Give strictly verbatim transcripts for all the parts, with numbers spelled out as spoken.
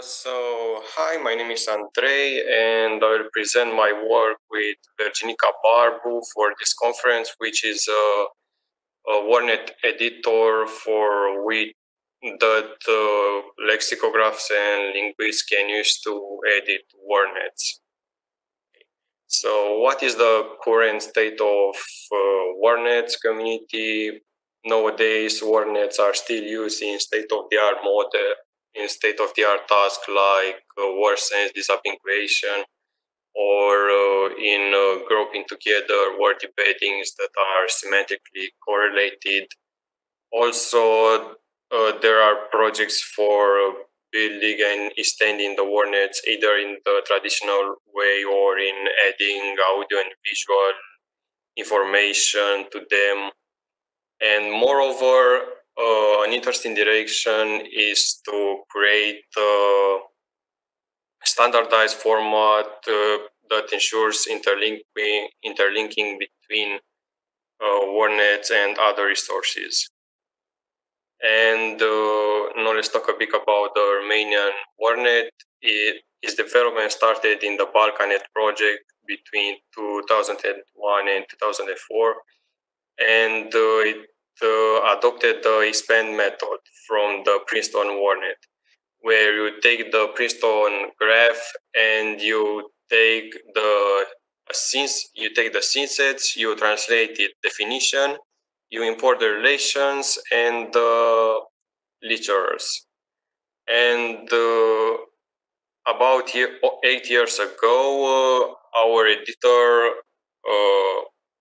so, hi, my name is Andrei, and I will present my work with Virginica Barbu for this conference, which is a, a WordNet editor for which that uh, lexicographs and linguists can use to edit WordNets. So, what is the current state of uh, WordNets community? Nowadays, WordNets are still used in state-of-the-art mode, in state-of-the-art tasks like uh, word sense disambiguation, or uh, in uh, grouping together word embeddings that are semantically correlated. Also, uh, there are projects for uh, building and extending the WordNets either in the traditional way or in adding audio and visual information to them. And moreover, uh, an interesting direction is to create a standardized format uh, that ensures interlinking, interlinking between uh, WordNets and other resources. And uh, now let's talk a bit about the Romanian WordNet. It, its development started in the Balcanet project between two thousand one and two thousand four, and uh, it uh, adopted the expand method from the Princeton WordNet, where you take the Princeton graph and you take the since you take the synsets, you translate it definition, you import the relations and the literals. And uh, about year, eight years ago, uh, our editor uh,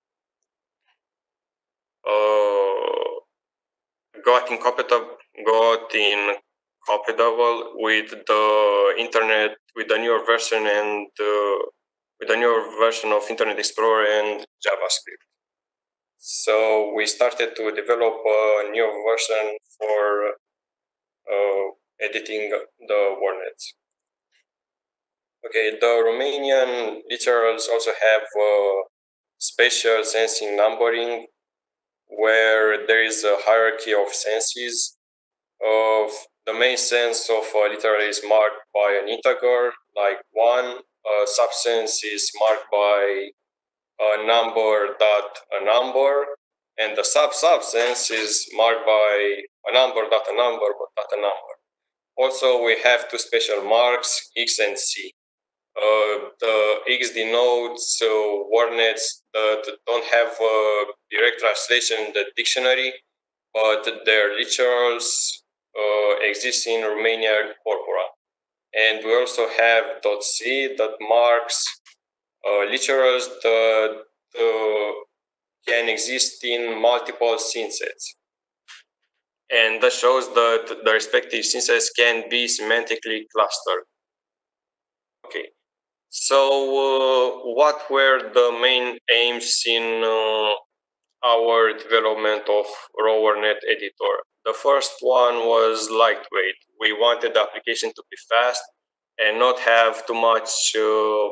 uh, got incompatible, got incompatible with the internet, with the newer version and uh, with the newer version of Internet Explorer and JavaScript. So we started to develop a new version for uh, editing the WordNets. Okay, the Romanian literals also have uh, spatial sensing numbering, where there is a hierarchy of senses. Of the main sense of a literal is marked by an integer, like one. A subsense is marked by a number dot a number, and the sub subsense is marked by a number dot a number dot a number. Also, we have two special marks, X and C. Uh, the X denotes uh, WordNets that don't have a direct translation in the dictionary, but their literals uh, exist in Romanian corpora. And we also have .c that marks uh, literals that uh, can exist in multiple synsets. And that shows that the respective synsets can be semantically clustered. Okay. So, uh, what were the main aims in uh, our development of RowerNet editor? The first one was lightweight. We wanted the application to be fast and not have too much uh,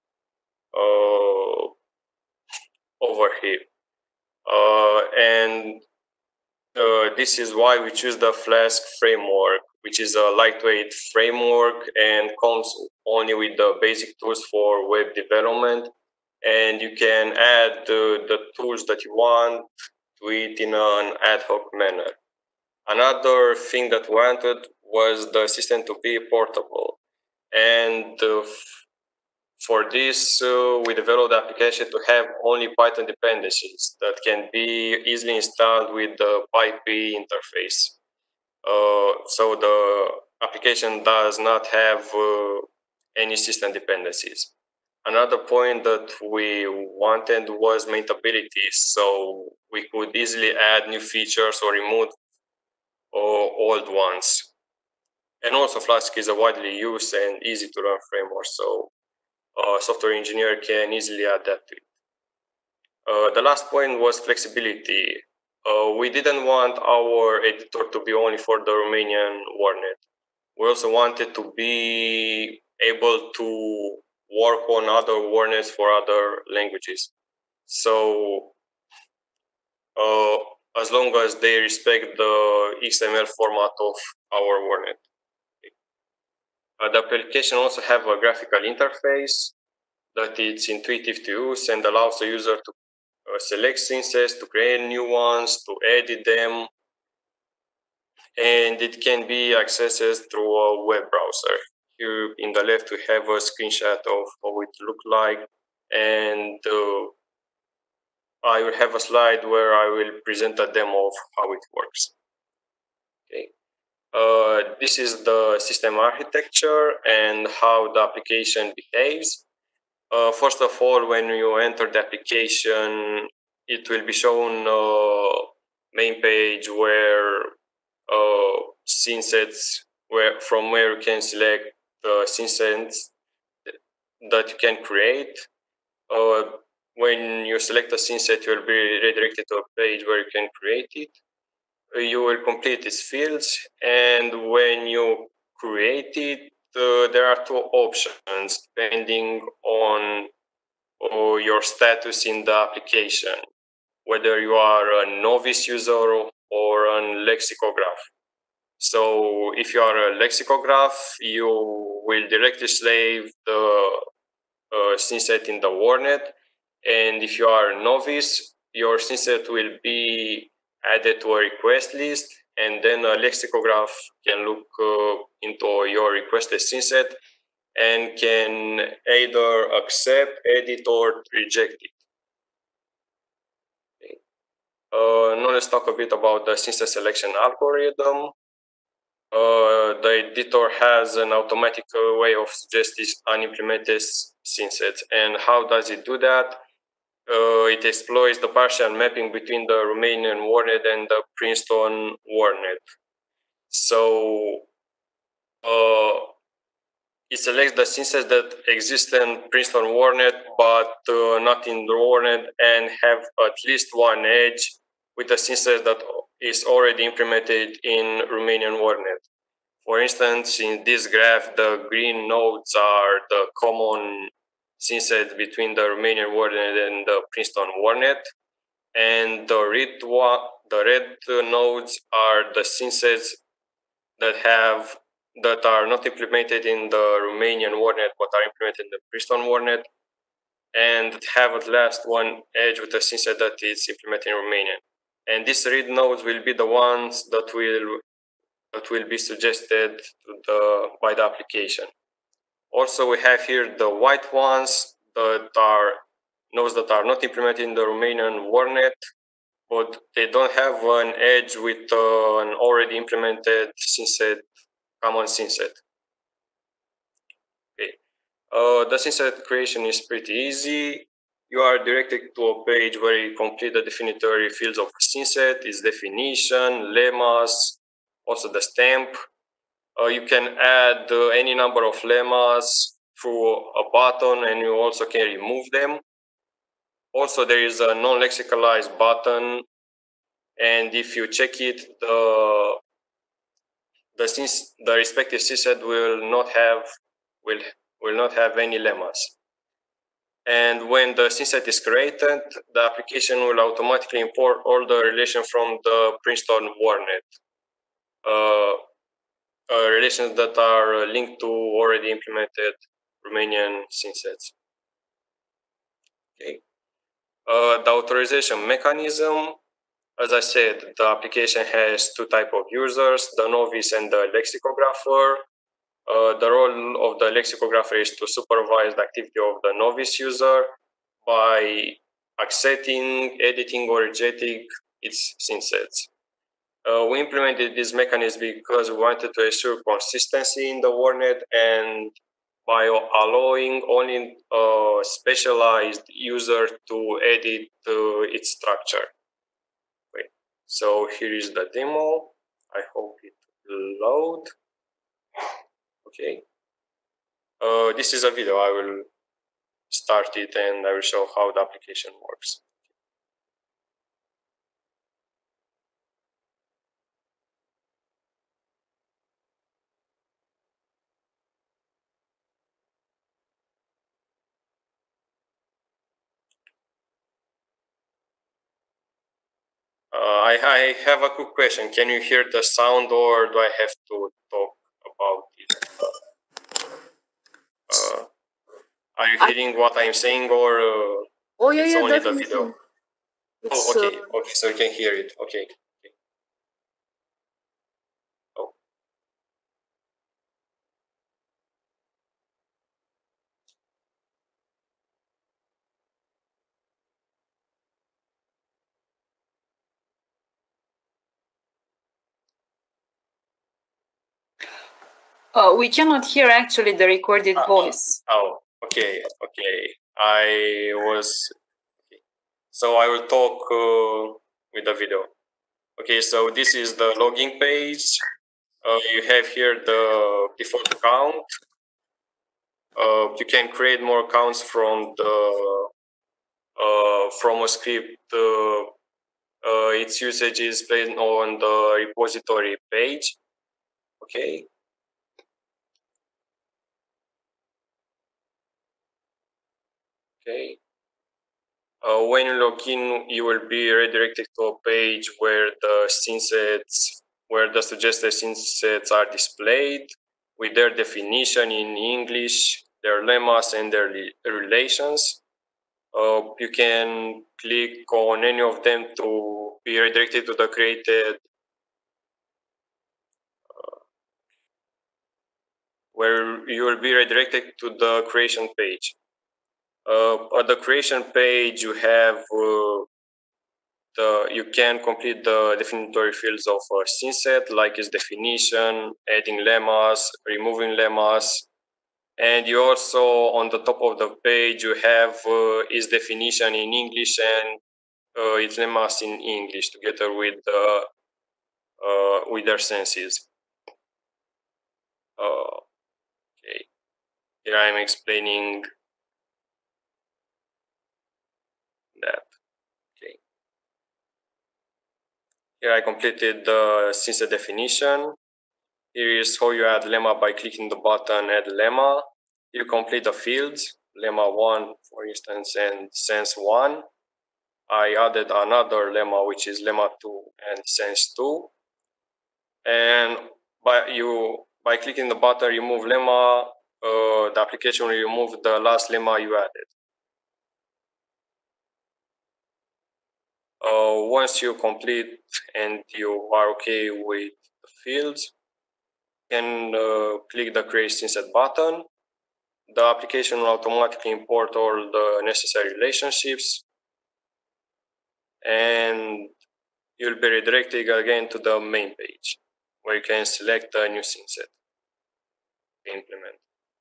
uh, overhead. Uh, and uh, this is why we choose the Flask framework, which is a lightweight framework and comes only with the basic tools for web development. And you can add uh, the tools that you want to it in an ad hoc manner. Another thing that we wanted was the system to be portable. And uh, for this, uh, we developed the application to have only Python dependencies that can be easily installed with the PyPy interface. Uh, so the application does not have uh, any system dependencies. Another point that we wanted was maintainability, so we could easily add new features or remove uh, old ones. And also Flask is a widely used and easy to run framework, so a software engineer can easily adapt to it. Uh, the last point was flexibility. Uh, we didn't want our editor to be only for the Romanian WordNet. We also wanted to be able to work on other WordNets for other languages. So uh, as long as they respect the X M L format of our WordNet. Uh, the application also have a graphical interface that it's intuitive to use and allows the user to uh, select scenes, to create new ones, to edit them, and it can be accessed through a web browser. Here in the left we have a screenshot of how it looks like, and uh, I will have a slide where I will present a demo of how it works. Okay. Uh, this is the system architecture and how the application behaves. Uh, first of all, when you enter the application, it will be shown a main page where uh, scene sets, where from where you can select the scene sets that you can create. Uh, when you select a scene set, you will be redirected to a page where you can create it. You will complete its fields, and when you create it, uh, there are two options depending on uh, your status in the application, whether you are a novice user or a lexicograph. So if you are a lexicograph, you will directly save the uh, scene set in the WordNet, and if you are a novice, your scene set will be added to a request list, and then a lexicograph can look uh, into your requested scene set and can either accept, edit, or reject it. Okay. Uh, now let's talk a bit about the scene set selection algorithm. Uh, the editor has an automatic uh, way of suggesting unimplemented scene sets. And how does it do that? Uh, it exploits the partial mapping between the Romanian WordNet and the Princeton WordNet. So uh, it selects the scene sets that exist in Princeton WordNet, but uh, not in the WordNet, and have at least one edge with a scene set that is already implemented in Romanian WordNet. For instance, in this graph, the green nodes are the common scene sets between the Romanian WordNet and the Princeton WordNet, and the red, one, the red nodes are the scene sets that have that are not implemented in the Romanian WordNet but are implemented in the Princeton WordNet, and have at last one edge with a scene set that is implemented in Romanian. And these red nodes will be the ones that will that will be suggested to the, by the application. Also, we have here the white ones that are nodes that are not implemented in the Romanian WordNet, but they don't have an edge with uh, an already implemented scene set, common scene set. Okay. Uh, the scene set creation is pretty easy. You are directed to a page where you complete the definitory fields of a scene set, its definition, lemmas, also the stamp. Uh, you can add uh, any number of lemmas through a button, and you also can remove them. Also, there is a non-lexicalized button, and if you check it, the the, scenes, the respective scene set will not have will will not have any lemmas. And when the scene set is created, the application will automatically import all the relations from the Princeton WordNet. Uh, Uh, relations that are linked to already implemented Romanian scene sets. Okay. Uh, the authorization mechanism, as I said, the application has two types of users, the novice and the lexicographer. Uh, the role of the lexicographer is to supervise the activity of the novice user by accepting, editing, or rejecting its scene sets. Uh, we implemented this mechanism because we wanted to ensure consistency in the WordNet, and by allowing only a specialized user to edit uh, its structure. Wait. So here is the demo. I hope it will load. Okay. Uh, this is a video. I will start it and I will show how the application works. Uh, I, I have a quick question. Can you hear the sound, or do I have to talk about it? Are you hearing I, what I'm saying, or uh, oh yeah, it's yeah, only definitely. the video? It's, oh, okay, uh, okay, so you can hear it. Okay. okay. Oh. Uh, we cannot hear actually the recorded uh, voice. Oh, okay, okay. I was. Okay. So I will talk uh, with the video. Okay, so this is the login page. Uh, you have here the default account. Uh, you can create more accounts from the uh, from a script. Uh, uh, its usage is placed on the repository page. Okay. Okay. Uh, when you log in, you will be redirected to a page where the scene sets, where the suggested scene sets are displayed with their definition in English, their lemmas, and their relations. Uh, you can click on any of them to be redirected to the created, uh, where you will be redirected to the creation page. Uh, at the creation page, you have uh, the you can complete the definitory fields of a scene set, like its definition, adding lemmas, removing lemmas, and you also on the top of the page you have uh, its definition in English and uh, its lemmas in English together with the uh, with their senses. Uh, okay, here I'm explaining that. Okay, here I completed the scene set definition. Here is how you add lemma by clicking the button Add Lemma. You complete the fields, lemma one, for instance, and sense one. I added another lemma, which is lemma two and sense two. And by you by clicking the button Remove Lemma, uh, the application will remove the last lemma you added. Uh, once you complete and you are okay with the fields, you can uh, click the Create Scene Set button. The application will automatically import all the necessary relationships, and you'll be redirected again to the main page where you can select a new scene set to implement.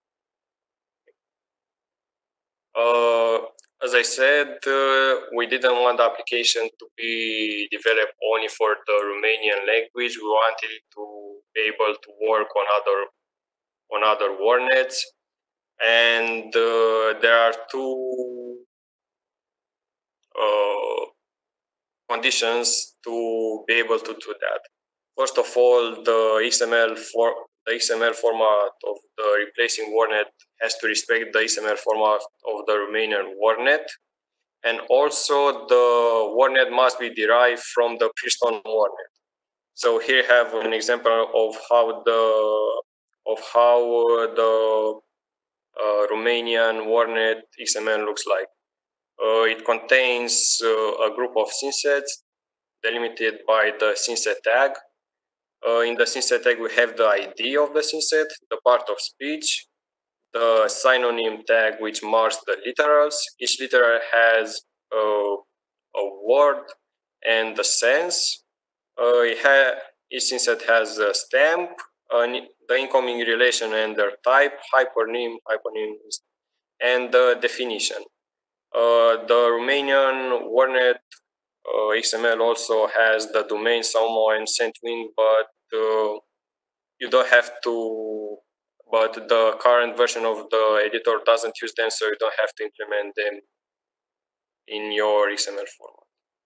Uh, as I said, uh, we didn't want the application to be developed only for the Romanian language. We wanted it to be able to work on other on other WordNets, and uh, there are two uh, conditions to be able to do that. First of all, the X M L for the X M L format of the replacing WordNet has to respect the X M L format of the Romanian WordNet, and also the WordNet must be derived from the Pearson WordNet. So here I have an example of how the of how the uh, Romanian WordNet X M L looks like. Uh, it contains uh, a group of scene sets delimited by the scene set tag. Uh, in the scene set tag, we have the I D of the scene set, the part of speech, the synonym tag, which marks the literals. Each literal has uh, a word and the sense. Uh, it ha each scene set has a stamp, uh, the incoming relation and their type, hypernym, hypernym, and the definition. Uh, the Romanian WordNet uh, X M L also has the domain Samo and Sentwin, but uh, you don't have to. But the current version of the editor doesn't use them, so you don't have to implement them in your X M L format.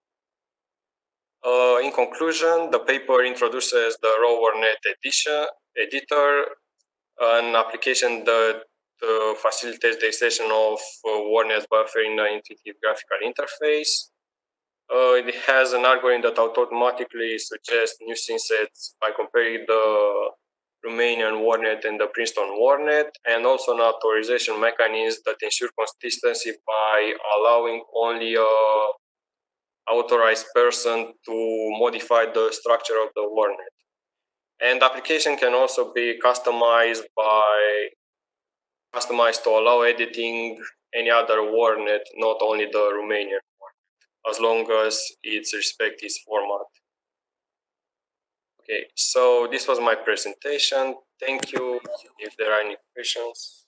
Uh, in conclusion, the paper introduces the raw WordNet edition, editor, an application that uh, facilitates the extension of uh, WordNet buffer in an intuitive graphical interface. Uh, it has an algorithm that automatically suggests new scene sets by comparing the Romanian WordNet and the Princeton WordNet, and also an authorization mechanism that ensure consistency by allowing only a authorized person to modify the structure of the WordNet. And the application can also be customized by customized to allow editing any other WordNet, not only the Romanian WordNet, as long as it respects its format. Okay, so this was my presentation. Thank you. If there are any questions.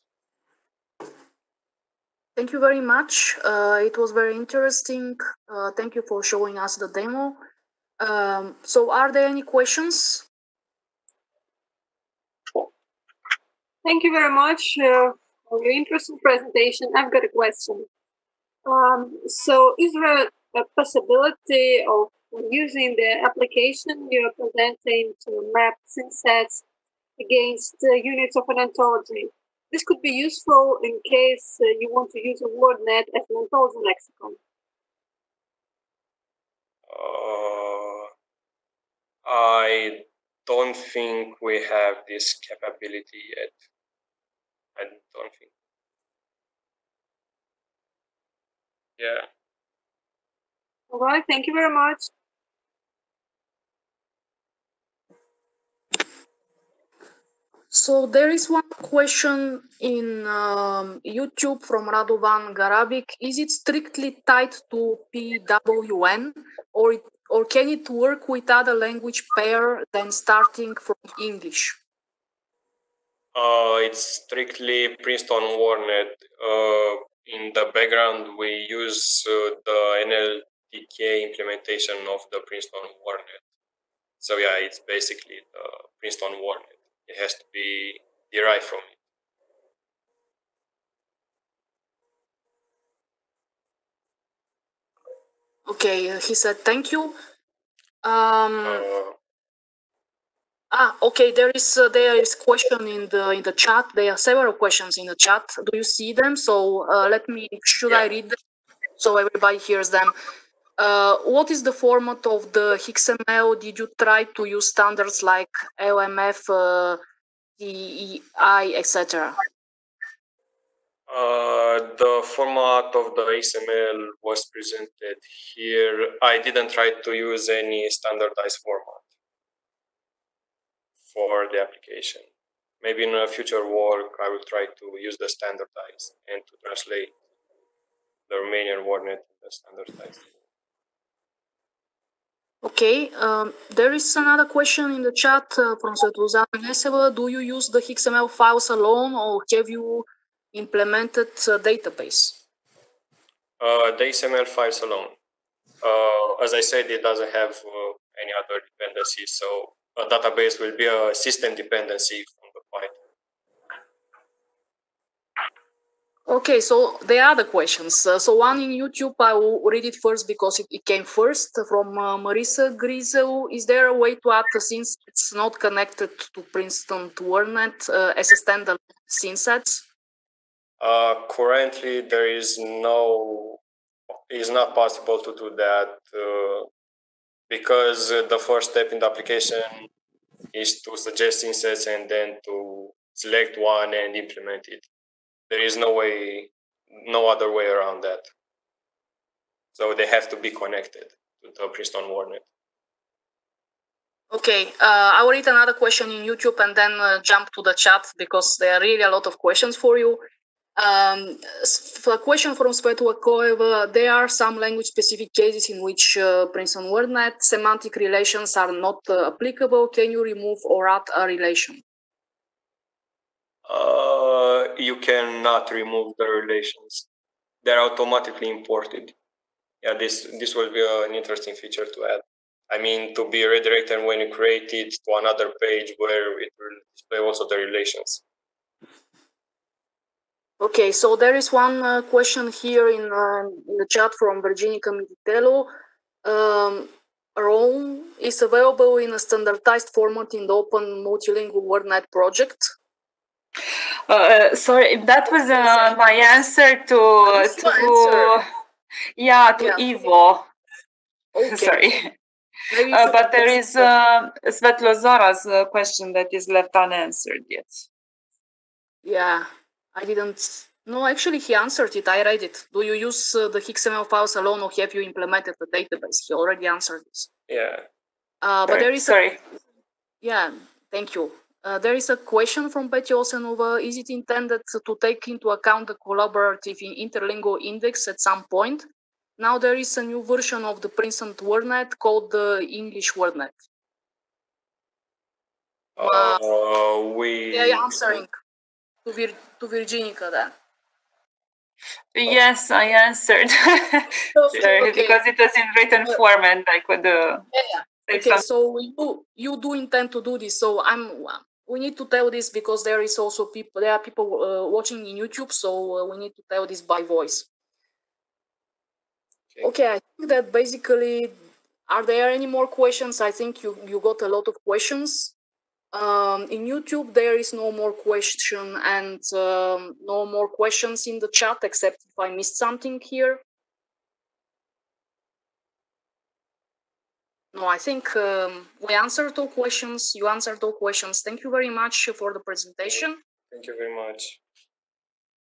Thank you very much. Uh, it was very interesting. Uh, thank you for showing us the demo. Um, so are there any questions? Thank you very much uh, for your interesting presentation. I've got a question. Um, so is there a possibility of using the application you're presenting to map synsets against uh, units of an ontology? This could be useful in case uh, you want to use a WordNet as an ontology lexicon. Uh, I don't think we have this capability yet. I don't think. Yeah. All right, thank you very much. So there is one question in um, YouTube from Radovan Garabic. Is it strictly tied to P W N, or it, or can it work with other language pair than starting from English? Uh, it's strictly Princeton WordNet. Uh, in the background, we use uh, the N L T K implementation of the Princeton WordNet. So yeah, it's basically the Princeton WordNet. It has to be derived from it. Okay, uh, he said thank you. Um, Uh, ah, okay. There is uh, there is question in the in the chat. There are several questions in the chat. Do you see them? So uh, let me. Should yeah. I read them so everybody hears them? Uh, what is the format of the X M L? Did you try to use standards like L M F, uh, D E I, et cetera? Uh, the format of the X M L was presented here. I didn't try to use any standardized format for the application. Maybe in a future work, I will try to use the standardized and to translate the Romanian WordNet to the standardized. Okay, um, there is another question in the chat uh, from Svetlana Neseva. Do you use the X M L files alone, or have you implemented a database? Uh, the X M L files alone. Uh, as I said, it doesn't have uh, any other dependencies, so a database will be a system dependency from the Python. Okay, so there are other questions. Uh, so one in YouTube, I will read it first because it, it came first from uh, Marisa Grizel. Is there a way to add, since it's not connected to Princeton to WordNet, uh, as a standalone synsets? Uh, currently, there is no, it's not possible to do that uh, because uh, the first step in the application is to suggest synsets and then to select one and implement it. There is no way, no other way around that. So they have to be connected to the Princeton WordNet. Okay, uh, I will read another question in YouTube and then uh, jump to the chat because there are really a lot of questions for you. Um, a question from Svetlakoeva. There are some language-specific cases in which uh, Princeton WordNet semantic relations are not uh, applicable. Can you remove or add a relation? Uh, you cannot remove the relations. They're automatically imported. Yeah, this this will be an interesting feature to add. I mean, to be redirected when you create it to another page where it will display also the relations. Okay, so there is one uh, question here in, uh, in the chat from Virginica Mititello. Um, Rome is available in a standardized format in the Open Multilingual WordNet project. Uh, sorry, that was uh, my answer to to answer. yeah to Yeah. Ivo. Okay. Sorry. Maybe you Uh, should but there address is the- uh, Svetlozara's uh, question that is left unanswered yet. Yeah, I didn't. No, actually, he answered it. I read it. Do you use uh, the X M L files alone, or have you implemented the database? He already answered this. Yeah. Uh, but Sorry, there is sorry. a yeah. Thank you. Uh, there is a question from Petya Osenova. Is it intended to take into account the collaborative interlingual index at some point? Now there is a new version of the Princeton WordNet called the English WordNet. Uh, we. They are answering to, Vir to Virginica then. Yes, I answered. Sorry, Okay. because it was in written Uh, form and I could uh, Yeah, yeah. take Okay, some. so you you do intend to do this. So I'm. We need to tell this because there is also people. There are people uh, watching in YouTube, so uh, we need to tell this by voice. Okay. Okay, I think that basically. Are there any more questions? I think you you got a lot of questions. Um, in YouTube, there is no more question and um, no more questions in the chat, except if I missed something here. No, I think um, we answered all questions. You answered all questions. Thank you very much for the presentation. Thank you very much.